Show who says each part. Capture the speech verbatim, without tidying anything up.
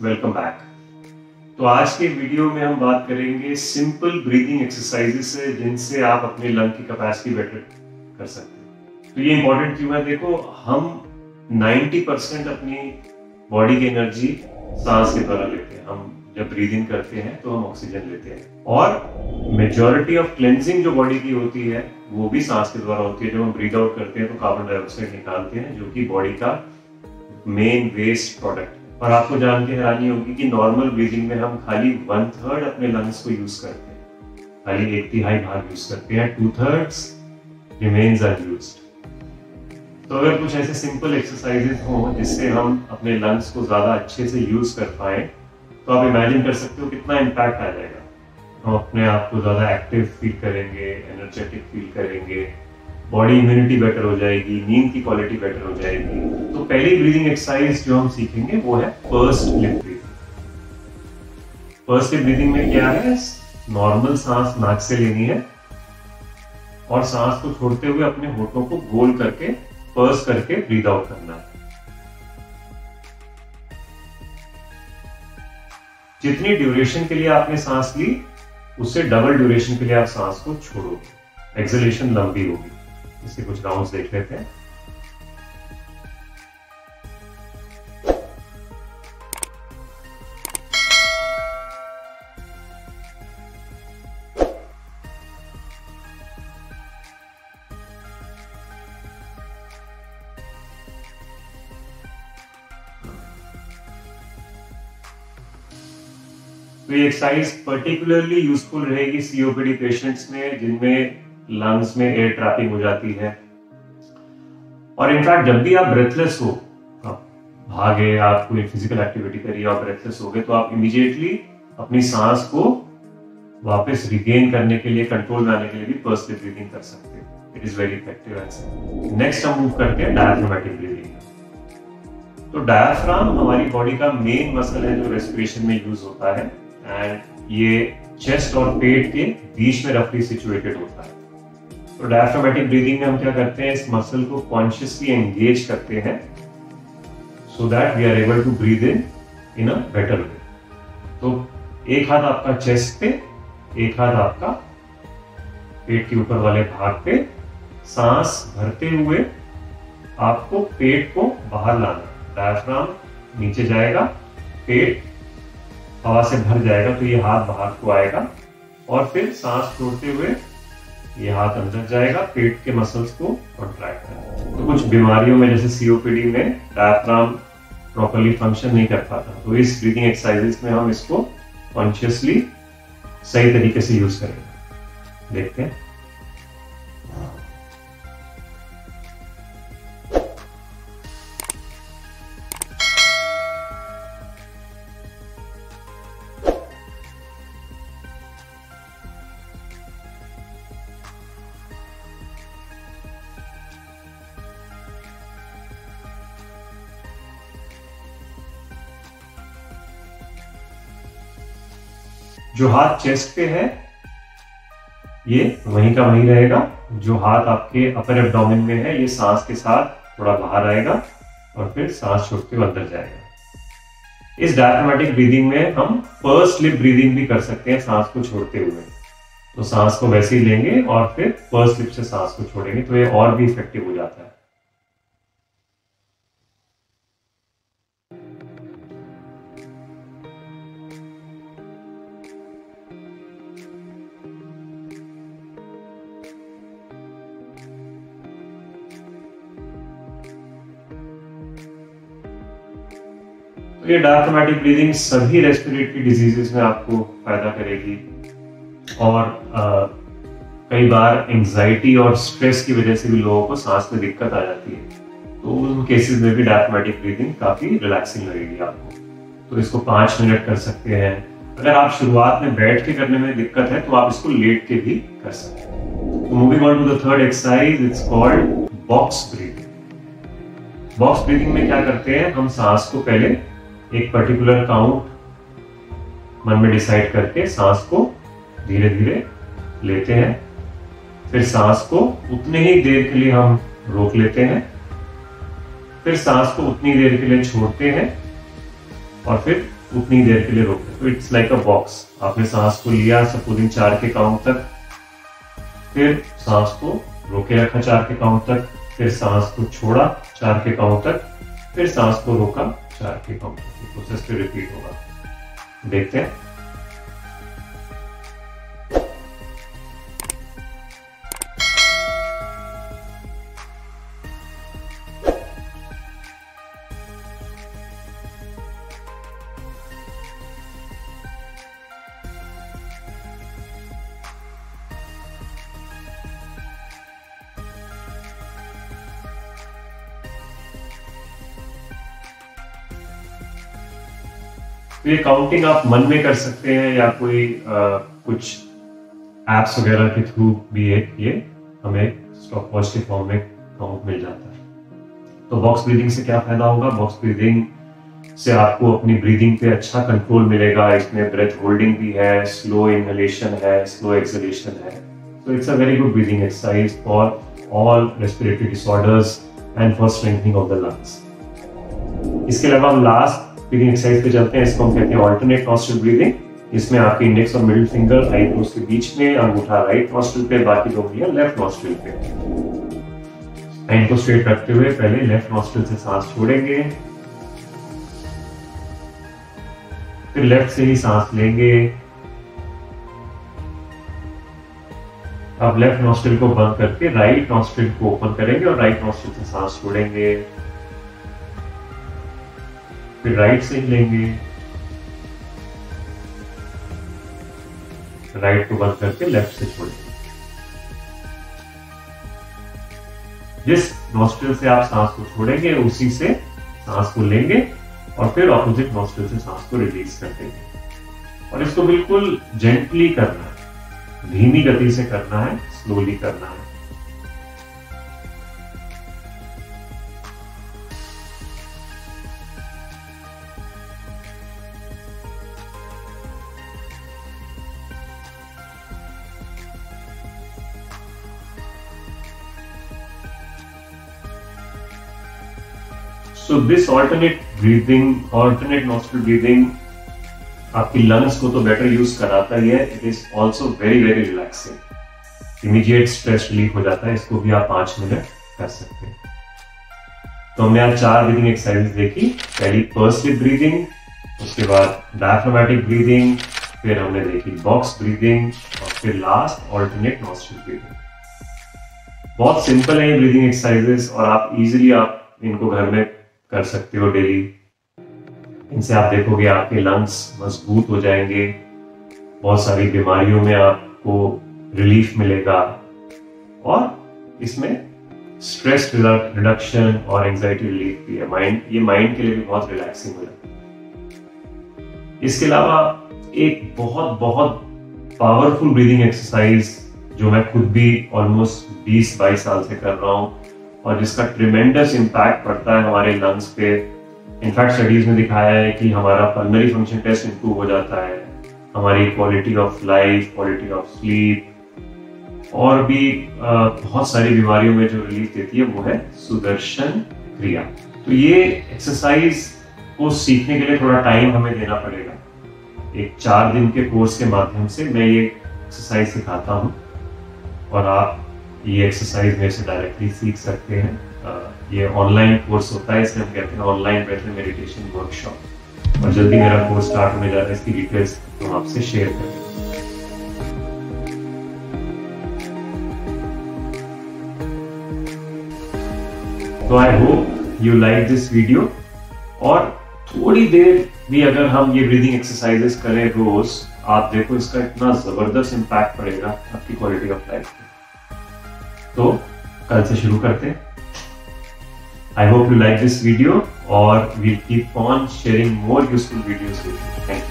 Speaker 1: Welcome back. तो आज के वीडियो में हम बात करेंगे सिंपल ब्रीदिंग एक्सरसाइजेस से जिनसे आप अपने लंग की कैपेसिटी बेटर कर सकते हैं। तो ये इंपॉर्टेंट क्यों है? देखो, हम नब्बे परसेंट अपनी बॉडी की एनर्जी सांस के द्वारा लेते हैं। हम जब ब्रीदिंग करते हैं तो हम ऑक्सीजन लेते हैं और मेजॉरिटी ऑफ क्लेंजिंग जो बॉडी की होती है वो भी सांस के द्वारा होती है। जब हम ब्रीद आउट करते हैं तो कार्बन डाइऑक्साइड निकालते हैं जो कि बॉडी का मेन वेस्ट प्रोडक्ट है। और आपको जान के हैरानी होगी कि नॉर्मल ब्रीदिंग में हम खाली वन थर्ड अपने लंग्स को यूज करते हैं, खाली एक तिहाई भाग यूज करते हैं, टू थर्ड्स रिमेन्स अनयूज्ड। तो अगर कुछ ऐसे सिंपल एक्सरसाइजेस हो जिससे हम अपने लंग्स को ज्यादा अच्छे से यूज कर पाए तो आप इमेजिन कर सकते हो कितना इम्पैक्ट आ जाएगा। हम अपने आप को ज्यादा एक्टिव फील करेंगे, एनर्जेटिक फील करेंगे, बॉडी इम्यूनिटी बेटर हो जाएगी, नींद की क्वालिटी बेटर हो जाएगी। तो पहली ब्रीदिंग एक्सरसाइज जो हम सीखेंगे वो है pursed lip breathing. Pursed lip breathing में क्या है? नॉर्मल सांस नाक से लेनी है और सांस को छोड़ते हुए अपने होठों को गोल करके पर्स करके ब्रीद आउट करना है। जितनी ड्यूरेशन के लिए आपने सांस ली उससे डबल ड्यूरेशन के लिए आप सांस को छोड़ोगे, एक्सहेलेशन लंबी होगी। इसके कुछ राउंड्स देख लेते हैं। तो ये एक्सरसाइज पर्टिकुलरली यूजफुल रहेगी सीओपीडी पेशेंट्स में जिनमें लंग्स में एयर ट्रैपिंग हो जाती है। और इनफैक्ट जब भी आप ब्रेथलेस हो, आप भागे, आप कोई फिजिकल एक्टिविटी करिए, आप ब्रेथलेस हो गए तो आप इमीडिएटली अपनी सांस को वापस रिगेन करने के लिए, कंट्रोल में आने के लिए भी पर्स्ड लिप ब्रीदिंग कर सकते हैं। It is very effective answer. Next हम मूव करते हैं डायफ्रामेटिक ब्रीदिंग। तो डायफ्राम हमारी बॉडी का मेन मसल है जो रेस्पिरेशन में यूज होता है एंड ये चेस्ट और पेट के बीच में रफली सिचुएटेड होता है। तो डायफ्रामेटिक ब्रीदिंग में हम क्या करते हैं? इस मसल को कॉन्शियसली एंगेज करते हैं so that we are able to breathe in in a better way. तो एक हाथ आपका चेस्ट पे, एक हाथ आपका पेट के ऊपर वाले भाग पे। सांस भरते हुए आपको पेट को बाहर लाना। डायफ्राम नीचे जाएगा, पेट हवा से भर जाएगा तो ये हाथ बाहर को आएगा और फिर सांस छोड़ते हुए ये हाथ अंदर जाएगा, पेट के मसल्स को कॉन्ट्रैक्ट करेगा। तो कुछ बीमारियों में जैसे सीओपीडी में डायफ्राम प्रॉपर्ली फंक्शन नहीं कर पाता, तो इस ब्रीदिंग एक्सरसाइजेस में हम इसको कॉन्शियसली सही तरीके से यूज करेंगे। देखते हैं। जो हाथ चेस्ट पे है ये वहीं का वहीं रहेगा। जो हाथ आपके अपर एब्डोमेन में है ये सांस के साथ थोड़ा बाहर आएगा और फिर सांस छोड़ते हुए अंदर जाएगा। इस डायफ्रामेटिक ब्रीदिंग में हम पर्स्ड लिप ब्रीदिंग भी कर सकते हैं सांस को छोड़ते हुए। तो सांस को वैसे ही लेंगे और फिर पर्स्ड लिप से सांस को छोड़ेंगे तो ये और भी इफेक्टिव हो जाता है। तो ये डायफ्रामेटिक ब्रीदिंग सभी रेस्पिरेटरी डिजीजेस में आपको फायदा करेगी। और आ, कई बार एंजाइटी और स्ट्रेस की वजह से भी लोगों को सांस में दिक्कत आ जाती है, तो उन केसेस में भी डायफ्रामेटिक ब्रीदिंग काफी रिलैक्सिंग लगेगी आपको। तो इसको पांच मिनट कर सकते हैं। अगर आप शुरुआत में बैठ के करने में दिक्कत है तो आप इसको लेट के भी कर सकते हैं। तो moving on to the third exercise, it's called box breathing. Box breathing में क्या करते हैं? हम सांस को पहले एक पर्टिकुलर काउंट मन में डिसाइड करके सांस को धीरे धीरे लेते हैं, फिर सांस को उतने ही देर के लिए हम रोक लेते हैं, फिर सांस को उतनी देर के लिए छोड़ते हैं और फिर उतनी देर के लिए रोकें। तो इट्स लाइक अ बॉक्स, आपने सांस को लिया सपोजिंग चार के काउंट तक, फिर सांस को रोके रखा चार के काउंट तक, फिर सांस को छोड़ा चार के काउंट तक, फिर सांस को रोका चार के काउंट तक। प्रोसेस पे रिपीट होगा। देखते हैं। तो ये काउंटिंग आप मन में कर सकते हैं या कोई आ, कुछ एप्स वगैरह के थ्रू भी है, ये हमें स्टॉपवॉच के फॉर्म में काउंट मिल जाता है। तो बॉक्स ब्रीदिंग से क्या फायदा होगा? बॉक्स ब्रीदिंग से आपको अपनी ब्रीदिंग पे अच्छा कंट्रोल मिलेगा। इसमें ब्रेथ होल्डिंग भी है, स्लो इनहेलेशन है, स्लो एक्सहेलेशन है। तो it's a very good breathing exercise for all respiratory disorders and for strengthening of the lungs. इसके अलावा हम लास्ट ब्रीदिंग एक्सरसाइज पे चलते हैं। इसको हम कहते हैं ऑल्टरनेट नॉस्ट्रिल ब्रीदिंग। इसमें आपके इंडेक्स और मिडिल फिंगर आईब्रोज के बीच में, अंगूठा राइट नॉस्ट्रिल पे, बाकी दो उंगलियां लेफ्ट नॉस्ट्रिल पे। हैंड को स्ट्रेट रखते हुए पहले लेफ्ट नॉस्ट्रिल से सांस छोड़ेंगे, फिर लेफ्ट से ही सांस लेंगे। अब लेफ्ट नॉस्ट्रिल को बंद करके राइट नॉस्ट्रिल को ओपन करेंगे और राइट नॉस्ट्रिल से सांस छोड़ेंगे, फिर राइट से ही लेंगे, राइट को बंद करके लेफ्ट से छोड़ेंगे। जिस नॉस्ट्रिल से आप सांस को छोड़ेंगे उसी से सांस को लेंगे और फिर ऑपोजिट नॉस्ट्रिल से सांस को रिलीज कर देंगे। और इसको बिल्कुल जेंटली करना है, धीमी गति से करना है, स्लोली करना है। So this alternate breathing, alternate nostril breathing आपकी लंग्स को तो बेटर यूज कराता ही है। It is also very very relaxing. Immediate stress relief हो जाता है। इसको भी आप पांच मिनट कर सकते हैं। तो हमने आज चार ब्रीदिंग एक्सरसाइज देखी। पहली पर्स लिप ब्रीदिंग, उसके बाद डायफ्रामेटिक ब्रीदिंग, फिर हमने देखी बॉक्स ब्रीदिंग और फिर लास्ट ऑल्टरनेट नॉस्ट्रिल ब्रीदिंग। बहुत सिंपल है ये ब्रीदिंग एक्सरसाइजेस और आप इजीली आप इनको घर में कर सकते हो डेली। इनसे आप देखोगे आपके लंग्स मजबूत हो जाएंगे, बहुत सारी बीमारियों में आपको रिलीफ मिलेगा और इसमें स्ट्रेस रिडक्शन और एंजाइटी रिलीफ भी है। माइंड ये माइंड के लिए भी बहुत रिलैक्सिंग हो जाता है। इसके अलावा एक बहुत बहुत पावरफुल ब्रीदिंग एक्सरसाइज जो मैं खुद भी ऑलमोस्ट बीस बाईस साल से कर रहा हूं और जिसका ट्रिमेंडस इम्पैक्ट पड़ता है हमारे लंग्स पे। इनफैक्ट स्टडीज में दिखाया है कि हमारा पल्मोनरी फंक्शन टेस्ट इंप्रूव हो जाता है, हमारी quality of life, quality of sleep और भी आ, बहुत सारी बीमारियों में जो रिलीफ देती है वो है सुदर्शन क्रिया। तो ये एक्सरसाइज को सीखने के लिए थोड़ा टाइम हमें देना पड़ेगा। एक चार दिन के कोर्स के माध्यम से मैं ये एक्सरसाइज सिखाता हूँ और आप ये एक्सरसाइज मेरे से डायरेक्टली सीख सकते हैं। ये ऑनलाइन कोर्स होता है, इसे हम कहते हैं ऑनलाइन ब्रेथ मेडिटेशन वर्कशॉप। और जल्दी मेरा कोर्स स्टार्ट होने जा रहा है, इसकी डिटेल्स हम आपसे शेयर करेंगे। तो I hope you like this video और थोड़ी देर भी अगर हम ये ब्रीदिंग एक्सरसाइजेस करें रोज, आप देखो इसका इतना जबरदस्त इम्पैक्ट पड़ेगा आपकी क्वालिटी ऑफ लाइफ पे। तो कल से शुरू करते हैं। I hope you like this video और we'll keep on sharing more useful videos with you. Thank you.